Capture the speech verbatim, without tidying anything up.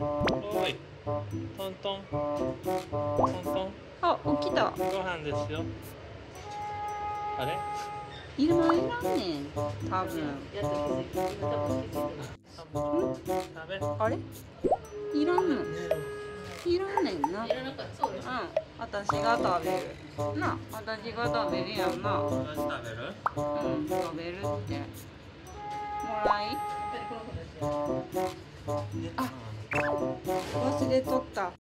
おい、トントントントン。 あ、起きた。 ご飯ですよ。あれいらんいらんねん。多分。 やっと気づいた。今多分気づいた。 食べ。 あれいらんの。いらんねんな。 いらなかった。そうです。 うん。私が食べる。な、私が食べるやんな。 私食べる？ うん、食べるって。もらい。 やっぱりこの子たちは。 あ、忘れとった。